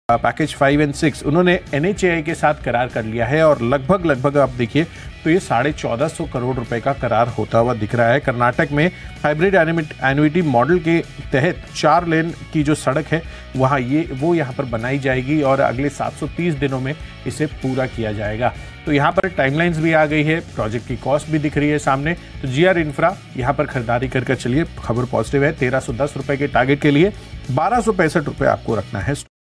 Package 5 and 6 उन्होंने NHAI के साथ करार कर लिया है और लगभग आप देखिए तो ये 1450 करोड़ रुपए का करार होता हुआ दिख रहा है। कर्नाटक में हाइब्रिड एन्युटी मॉडल के तहत 4 लेन की जो सड़क है वहाँ वो यहाँ पर बनाई जाएगी और अगले 730 दिनों में इसे पूरा किया जाएगा। तो यहाँ पर टाइमलाइंस भी आ गई है, प्रोजेक्ट की कॉस्ट भी दिख रही है सामने। तो GR इंफ्रा यहाँ पर खरीदारी कर चलिए, खबर पॉजिटिव है। 1310 रुपए के टारगेट के लिए 1265 रुपए आपको रखना है।